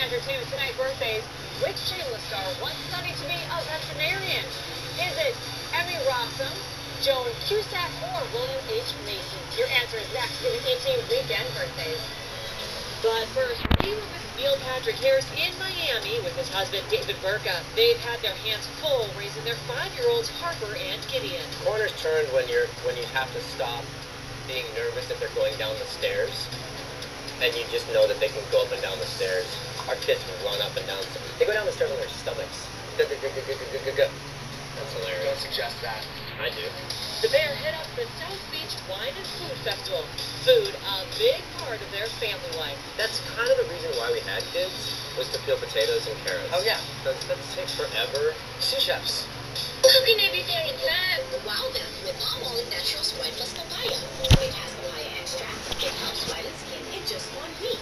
Entertainment Tonight birthdays. Which Shameless star wants Sunny to be a veterinarian? Is it Emmy Rossum, Joan Cusack, or William H. Macy? Your answer is next to the ET Weekend birthdays. But first, we were with Neil Patrick Harris in Miami with his husband, David Burka. They've had their hands full raising their 5-year-olds, Harper and Gideon. Corners turned when you have to stop being nervous that they're going down the stairs, and you just know that they can go up and down the stairs. Our kids can run up and down. They go down the stairs on their stomachs. That's hilarious. Don't suggest that. I do. The pair head up to the South Beach Wine and Food Festival. Food, a big part of their family life. That's kind of the reason why we had kids, was to peel potatoes and carrots. Oh, yeah. That takes forever. Sous chefs. How can they be very bad? Wow them with all natural Sprite plus papaya. It has papaya extract. It helps whiten skin in just 1 week.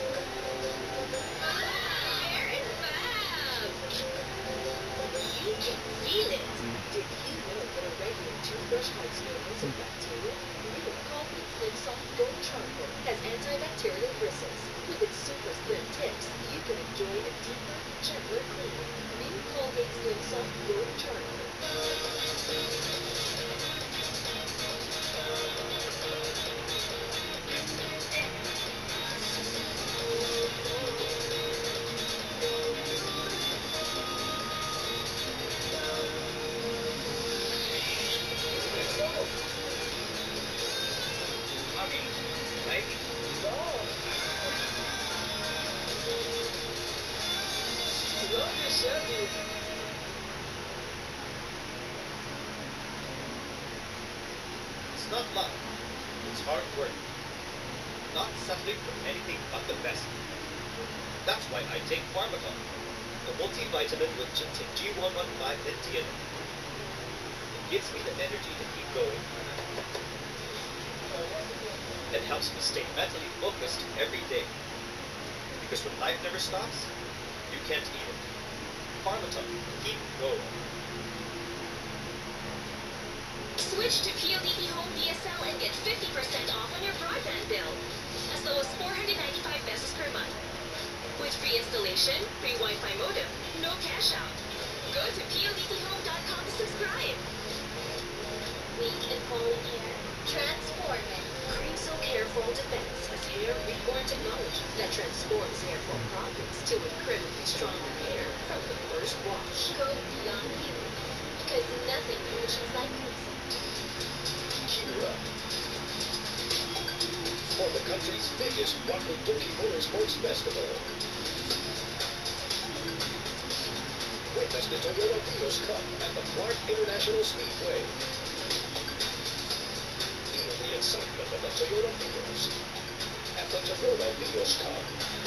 Hair is fab. You can feel it. Did you know that a regular toothbrush hides millions of bacteria? New Colgate Thin Soft Gold Charcoal has antibacterial bristles. With its super thin tips, you can enjoy a deeper, gentler clean. New Colgate Thin Soft Gold Charcoal. It's not luck, it's hard work. Not settling for anything but the best. That's why I take Pharmacon, the multivitamin with G115 and DNA. It gives me the energy to keep going. It helps me stay mentally focused every day. Because when life never stops, you can't either. Pharmacon, keep going. Switch to PLDT Home DSL and get 50% off on your broadband bill, as low as 495 pesos per month. With free installation, free Wi-Fi modem, no cash out. Go to PLDTHome.com to subscribe. Weak and falling hair, transform it. Cream Silk Hair Fall Defense has hair reborn technology that transforms hair fall problems to incredibly stronger hair from the first wash. Go beyond you, because nothing finishes like music. For the country's biggest Wakabuki Motorsports Festival. Witness the Toyota Vios Cup at the Clark International Speedway. Feel the excitement of the Toyota Vios at the Toyota Vios Cup.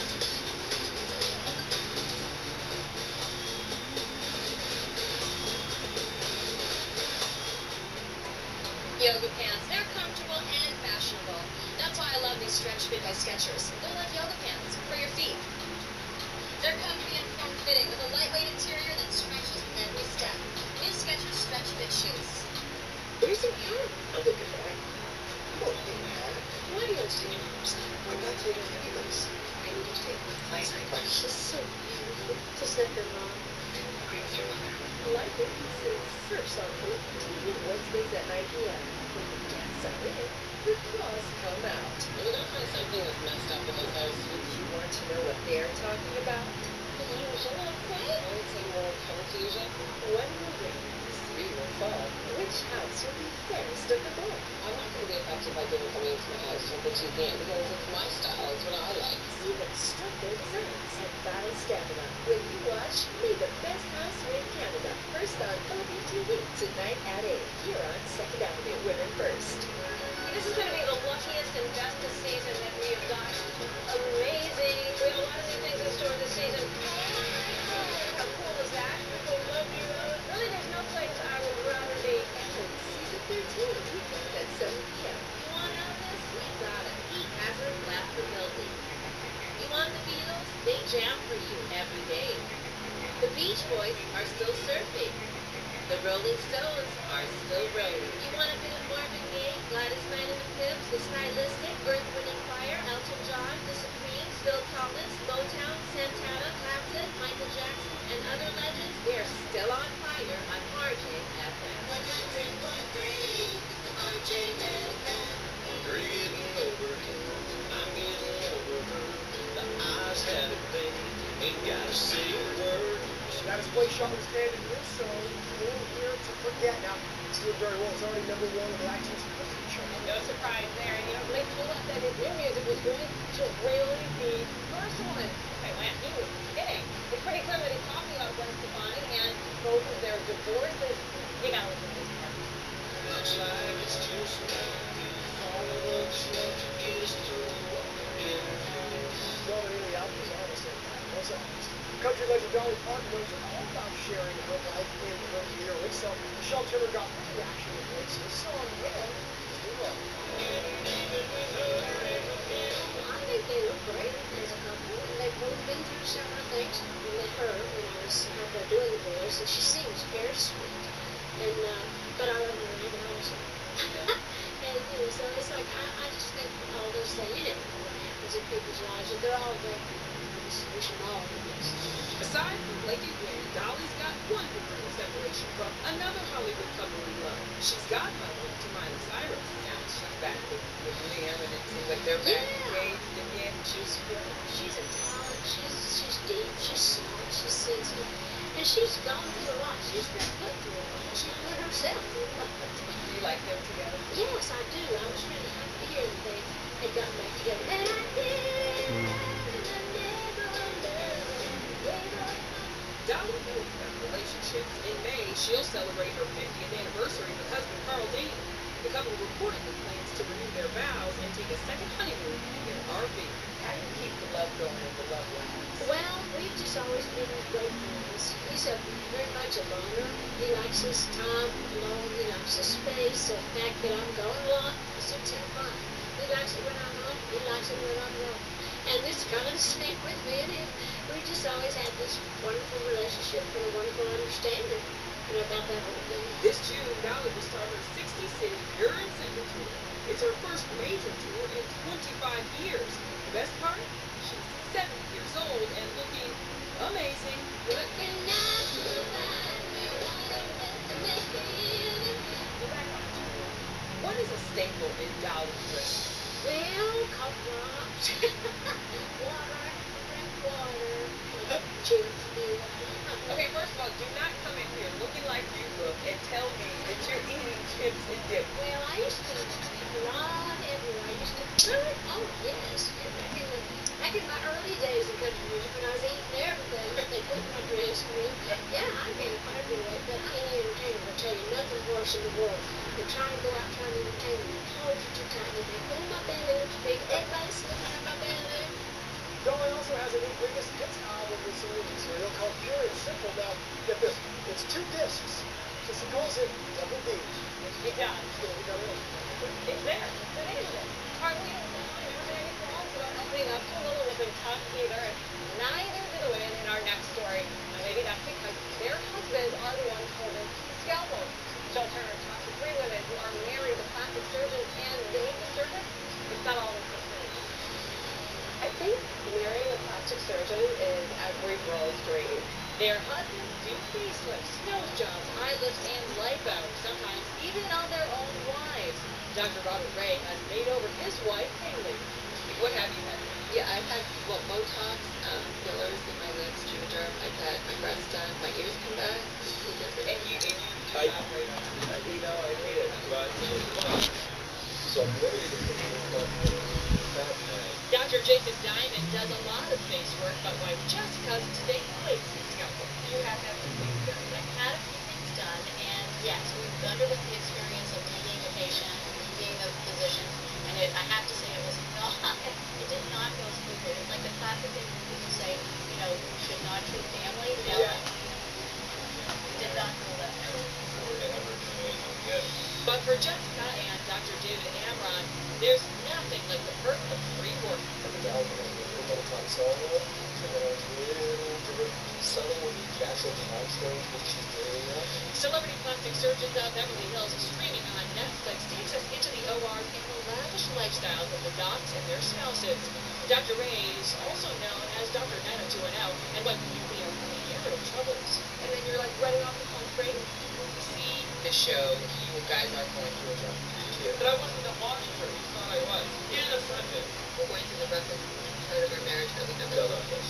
Yoga pants, they're comfortable and fashionable. That's why I love these Stretch Fit by Skechers. They're like yoga pants for your feet. They're comfy and form-fitting with a lightweight interior that stretches every step. New Skechers Stretch Fit shoes. Where's the hat? I'm looking for it. You don't need a hat. Why do you want to take it first? I'm not taking it anyways. I need to take it. Nice. She's so beautiful. Just let them on. Agree with your mother. Like it, pieces. Search on TV Wednesdays at 9 p.m. When you can't sign in, the claws come out. You're gonna find something that's messed up in this house. You want to know what they're talking about? Confusion, I'd say. I would say more confusion. One will ring, three will fall. Which house will be fairest of the four? I'm not gonna be affected by people coming into my house with the cheap in because it's my style, it's what I like. See them strut their designs and battle stamina when you watch Be the Best House in Canada. First on OBTV tonight at 8 here on 2nd Avenue. Women First. This is going to be the luckiest and bestest season that we have got. Amazing. We have a lot of new things in store this season. How cool is that? Really, there's no place I would rather be. Season 13, weekend at 7 p.m. You want to know this? We got it. He hasn't left the building. You want the Beatles? They jam for you every day. The Beach Boys are still surfing. The Rolling Stones are still rolling. You want a bit of Marvin Gaye, Gladys Knight and the Pips, the Stylistic, Earth, Wind and Fire, Elton John, The Supremes, Phil Collins, Motown, Santana, Ain't gotta say a word. She got his play shot was standing here, so we're here to forget. Now, he's doing very well. He's already #1 in the iTunes country chart. No surprise there. And, Blake told us that his new music was going to really be personal. Okay, man, he was kidding. It's pretty clear that he's talking about Gwen Stefani and both of their divorces. You gotta listen to this part. Looks like it's just looks like it is through. Well, really, the album is honest and was honest. Country legend Dolly Parton knows her all about sharing her life in her lyrics. So Michelle Turner got her reaction to Blake's song, and we love it. I think they look great as a couple, and they've both been through several things. We met her when I was out there doing the voice, and she seems very sweet. And but I love her even also. And so it's like I just think all those things, you never know what happens in people's lives, and they're all great people. We should all do this. Aside from Blake and Gwen, Dolly's got one different separation from another Hollywood couple we love. She's godmother to Miley Cyrus. Now she's back with Liam, and it seems like they're back engaged again. She's great. She's a talent. She's deep. She's smart. She's sensitive. And she's gone through a lot. She's been put through a lot. She put herself through a lot. Do you like them together? Yes, I do. I was really happy to hear that they had gotten back together. And I did. Dolly knows about relationships. In May, she'll celebrate her 50th anniversary with husband Carl Dean. The couple reportedly plans to renew their vows and take a second honeymoon in their RV. How do you keep the love going and the love lasts? Well, we've just always been great friends. He's very much a loner. He likes his time alone. He likes his space. So the fact that I'm gone a lot suits him fine. He likes it when I'm home. He likes it when I'm gone. And it's kind of the same with me and him. We just always had this wonderful relationship and a wonderful understanding about that whole thing. This June, Dolly will start her 60-city Urine Center tour. It's her first major tour in 25 years. The best part? She's 70 years old and looking amazing. What is a staple in Dolly's dress? Well, cough drops, water, drink water, chips, beer. Okay, first of all, do not come in here looking like you look and tell me that you're eating chips and dip. Well, I used to run everywhere. I used to oh yes. Back in my early days in country music when I was eating everything that they put in my dress room. Yeah, I gained quite a bit of weight, but I ain't an entertainer. I tell you, nothing worse in the world than trying to go out trying to entertain me. Clothes are too tight, and they pull my belly too big. Everybody's looking at my belly. Dolly also has a new greatest hits album with some new material called Pure and Simple. Now, get this, it's 2 discs, so she calls it Double D. He does. It's there. It is there. Hardly any songs about opening up to a little bit tough either, and neither do the women in our next story. Now, maybe that's because their husbands are the ones holding scalpels. Jill Turner talked to 3 women who are married to plastic surgeons and laser surgeons. It's not all this thing. I think marrying a plastic surgeon is every girl's dream. Their husbands do facelifts, nose jobs, eye lifts, and lipo, sometimes even on their own wives. Dr. Robert Ray has made over his wife, Haley. What have you had? Yeah, I've had, Botox, fillers in my lips, Juvederm. I've had my breasts done, my ears come back. I hate it, but so I'm ready to put Dr. Jacob Diamond does a lot of face work, but wife Jessica's today plays the scalpel. You have to have some things done. I've had a few things done, and yes, we've underwent the experience of me being a patient, me being a physician, and I have to say it was not, it did not go smoothly. It's like the classic thing when people say, you should not treat family. Did not go that way. But for Jessica and Dr. David Amron, there's nothing like the perk of free work. Celebrity plastic surgeons out Beverly Hills streaming on Netflix takes us into the ORs and the lavish lifestyles of the docs and their spouses. Dr. Ray is also known as Dr. 90210, and when you feel a of troubles, and then you're like running off the phone straight. See the show, you guys are going through a rough patch. But I wasn't the watcher. You thought I was. You're the subject. We're going through the roughest part of our marriage that we've ever lived.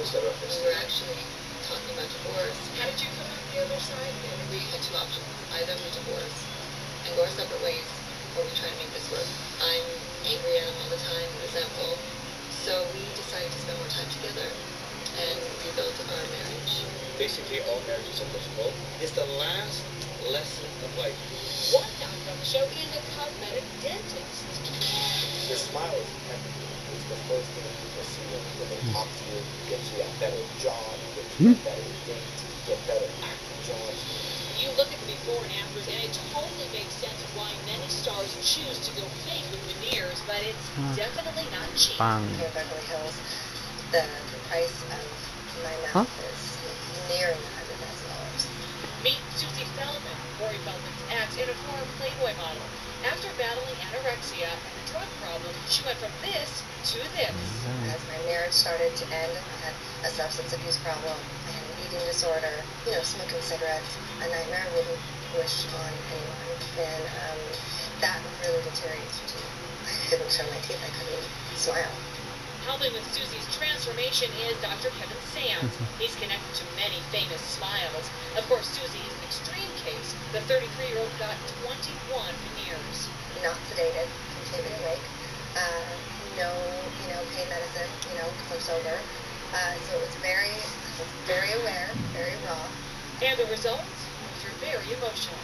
We were actually talking about divorce. How did you come out the other side? And we had two options. Either we divorce and go our separate ways, or we try to make this work. I'm angry at him all the time, resentful. So we decided to spend more time together and rebuild our marriage. Basically, all marriages are difficult. It's the last lesson of life. One doctor on the show is a cosmetic dentist. Your smile is everything. It's the first thing that people see when they talk to you. Get you a better job, get you a better date, get better acting jobs. You look at the before and afters, and it totally makes sense why many stars choose to go fake with veneers, but it's definitely not cheap. Here in Beverly Hills, the price of my mouth is nearing $100,000. Meet Susie Feldman, Corey Feldman's ex, and a former Playboy model. After battling anorexia and a drug problem, she went from this to this. As my marriage started to end, I had a substance abuse problem, I had an eating disorder, smoking cigarettes, a nightmare I wouldn't wish on anyone. And that really deteriorated me. I couldn't show my teeth, I couldn't smile. Helping with Susie's transformation is Dr. Kevin Sands. He's connected to many famous smiles. Of course, Susie's extreme case, the 33-year-old got 21 veneers. Not sedated, completely awake. No, pain medicine, because I'm sober. So it was very aware, very raw. And the results? You're very emotional.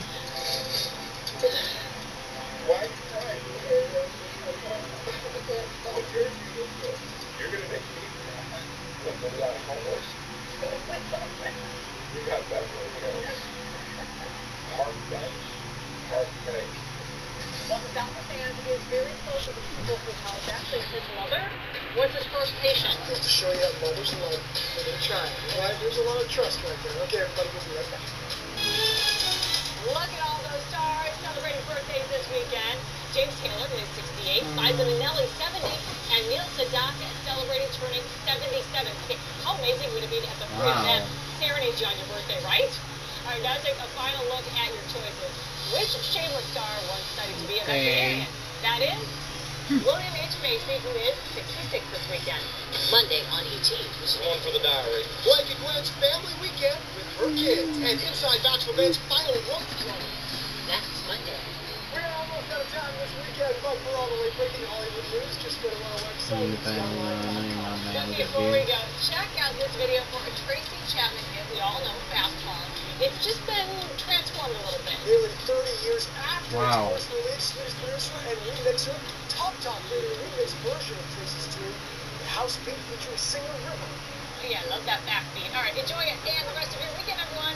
Why are you crying? You're gonna make me cry. Look, we got homeless. You got Beverly Hills. Heart pain. Well, Dr. Sands is very close to the people who helped. Actually, his mother was his first patient. Just to show you that mother's love for the child. All right, there's a lot of trust right there. Okay, everybody, we'll be right back. Look at all those stars celebrating birthdays this weekend. James Taylor is 68, Liza Minnelli 70, and Neil Sedaka is celebrating turning 77. Okay, how amazing would it be to have the three of them serenade you on your birthday, right? All right, now take a final look at your choices. Which shameless star wants studied to be a veterinarian? That is William H. Macy, who is 66 this weekend. Monday on ET. This is one for the diary. Blake and Glenn's family weekend with her kids and Inside Bachelor's final road tour. That's Monday. We're almost out of time this weekend, but for all the late breaking Hollywood news, just go to our website. But before we go, check out this video for a Tracy Chapman hit we all know, Fast Car. It's just been transformed a little bit. Nearly 30 years after its first release, Swedish producer and remixer Top created a remix version of Tracy's tune, House Beat, featuring singer River. Yeah, love that backbeat. All right, enjoy it and the rest of your weekend, everyone.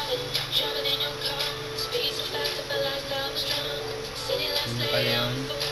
Driving in your car, speed so fast, I felt like I was drunk. City lights lay on.